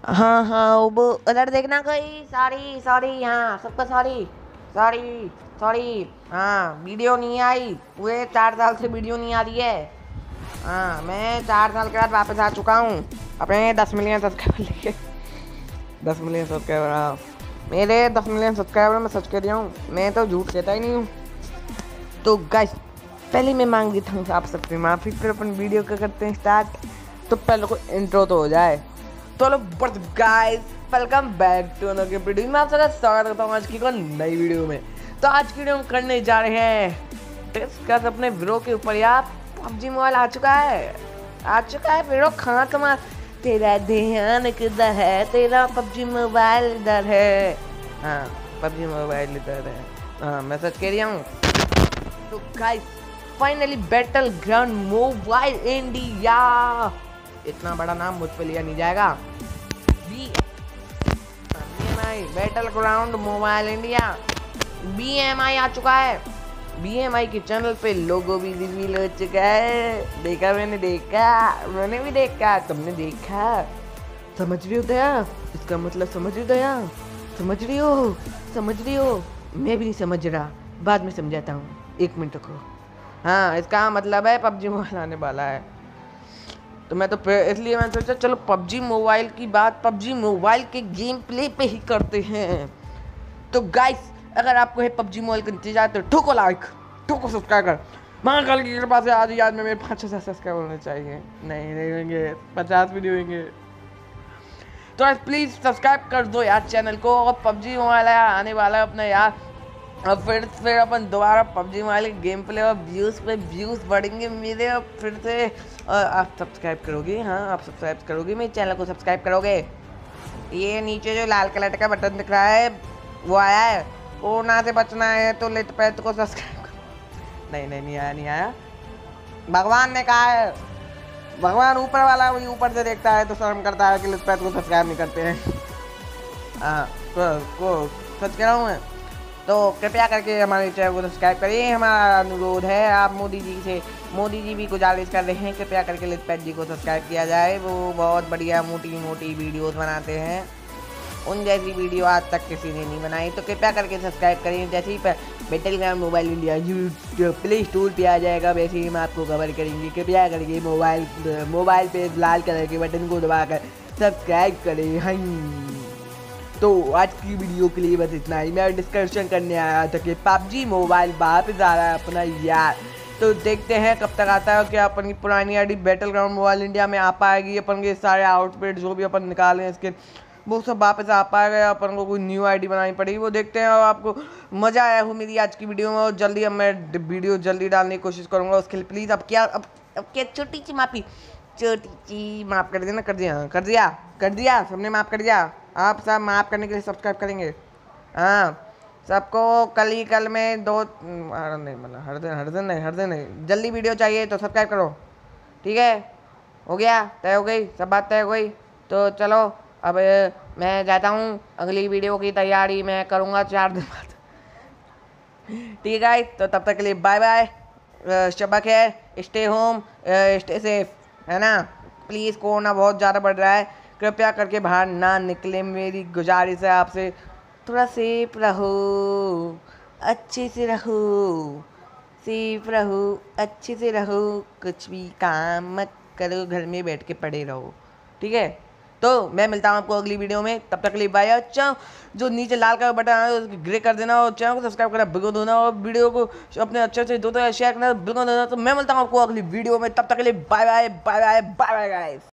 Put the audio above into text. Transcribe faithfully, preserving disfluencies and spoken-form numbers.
हाँ हाँ वो उधर देखना कोई। सॉरी सॉरी, हाँ सबका सॉरी सॉरी सॉरी। हाँ वीडियो नहीं आई, वो चार साल से वीडियो नहीं आ रही है। हाँ मैं चार साल के बाद वापस आ चुका हूँ अपने दस मिलियन सब्सक्राइबर लेके। दस मिलियन सब्सक्राइबर, हाँ मेरे दस मिलियन सब्सक्राइबर। मैं सच कह रहा हूँ, मैं तो झूठ कहता ही नहीं हूँ। तो गाइस पहले मैं मांग लेता हूँ आप सबसे माफ़ी, फिर अपन वीडियो का करते हैं स्टार्ट। तो पहले को इंट्रो तो हो जाए। तो hello but guys, welcome back to another video में। आप सबका स्वागत करता हूँ आज की कोई नई वीडियो में। तो आज की वीडियो हम करने जा रहे हैं डिस्कस अपने वीडियो के ऊपर। यार पबजी मोबाइल आ चुका है, आ चुका है वीडियो। खाना कमा तेरा ध्यान किधर है, तेरा पबजी मोबाइल इधर है। हाँ पबजी मोबाइल इधर है, हाँ मैं सच कह रही हूँ। तो guys finally battleground mobile India, इतना बड़ा नाम मुझ पे लिया नहीं जाएगा। B M I battleground mobile India, B M I आ चुका है। बी एम आई के चैनल पे लोगो भी रिवील हो चुका है। देखा मैंने, देखा मैंने भी देखा, तुमने देखा। समझ रही हो दया, इसका मतलब समझ रही हो दया, समझ रही हो, समझ रही हो। मैं भी नहीं समझ रहा, बाद में समझाता हूँ, एक मिनट को। हाँ इसका मतलब है पबजी मोबाइल आने वाला है। तो मैं तो इसलिए मैंने सोचा चलो पबजी मोबाइल की बात पबजी मोबाइल के गेम प्ले पे ही करते हैं। तो गाइस अगर आपको है पबजी मोबाइल का नीचे जाए तो ठोको लाइक, ठोको सब्सक्राइबर। महाकाल की कृपा से आज याद में मेरे पाँच हजार सब्सक्राइबर होने चाहिए। नहीं नहीं होंगे, पचास भी नहीं होंगे। तो आज प्लीज़ सब्सक्राइब कर दो यार चैनल को। और पबजी मोबाइल आने वाला है अपना यार, और फिर फिर अपन दोबारा पबजी मोबाइल के गेम प्ले और व्यूज़ पे व्यूज़ बढ़ेंगे मेरे। और फिर से और आप सब्सक्राइब करोगे, हाँ आप सब्सक्राइब करोगे, मेरे चैनल को सब्सक्राइब करोगे। ये नीचे जो लाल कलर का बटन दिख रहा है वो आया है, कोरोना से बचना है तो लिट पैट को सब्सक्राइब करो। नहीं नहीं नहीं आया, नहीं आया। भगवान ने कहा है, भगवान ऊपर वाला वही ऊपर से देखता है तो शर्म करता है कि लिट पैट को सब्सक्राइब नहीं करते हैं। हाँ को, को सच कह रहा हूँ मैं। तो कृपया करके हमारे चैनल को सब्सक्राइब करिए, हमारा अनुरोध है। आप मोदी जी से, मोदी जी भी गुजारिश कर रहे हैं कृपया करके लिटपैट जी को सब्सक्राइब किया जाए। वो बहुत बढ़िया मोटी मोटी वीडियोस बनाते हैं, उन जैसी वीडियो आज तक किसी ने नहीं बनाई। तो कृपया करके सब्सक्राइब करिए। जैसे ही battleground mobile India YouTube play store पे आ जाएगा वैसे ही हम आपको कवर करेंगे। कृपया करके मोबाइल मोबाइल पे लाल कलर के बटन को दबाकर सब्सक्राइब करें। हाँ तो आज की वीडियो के लिए बस इतना ही। मैं डिस्कशन करने आया था कि पबजी मोबाइल वापस आ रहा है अपना यार। तो देखते हैं कब तक आता है, क्या अपन की पुरानी ID battleground mobile India में आ पाएगी। अपन के सारे आउटफिट जो भी अपन निकाले हैं इसके वो सब वापस आ पाएगा, अपन को कोई न्यू आईडी बनानी पड़ेगी, वो देखते हैं। और आपको मज़ा आया हो मेरी आज की वीडियो में, और जल्दी अब मैं वीडियो जल्दी डालने की कोशिश करूँगा। उसके लिए प्लीज़ अब क्या अब अब क्या छोटी सी माफ़ी, छोटी सी माफ़ कर देना। कर दिया कर दिया कर दिया सबने माफ़ कर दिया। आप सब माफ़ करने के लिए सब्सक्राइब करेंगे। हाँ सबको कल ही कल में दो हर नहीं मतलब हर दिन हर दिन नहीं हर दिन नहीं जल्दी वीडियो चाहिए तो सब्सक्राइब करो, ठीक है। हो गया, तय हो गई, सब बात तय हो गई। तो चलो अब मैं जाता हूँ, अगली वीडियो की तैयारी मैं करूँगा चार दिन बाद, ठीक है। तो तब तक के लिए बाय बाय, शब्बा खैर, स्टे होम, स्टे सेफ, है ना। प्लीज़ कोरोना बहुत ज़्यादा बढ़ रहा है, कृपया करके बाहर ना निकले, मेरी गुजारिश है आपसे। थोड़ा सेफ रहो, अच्छे से रहो, सेफ रहो, अच्छे से रहो, कुछ भी काम मत करो, घर में बैठ के पड़े रहो, ठीक है। तो मैं मिलता हूँ आपको अगली वीडियो में, तब तक के लिए बाय। अच्छा जो नीचे लाल का बटन है उसको ग्रे कर देना, और चैनल को सब्सक्राइब करना बिल्कुल देना, और वीडियो को अपने अच्छे से दो तो शेयर करना बिल्कुल देना। तो मैं मिलता हूँ आपको अगली वीडियो में, तब तक के लिए bye bye bye bye bye bye guys.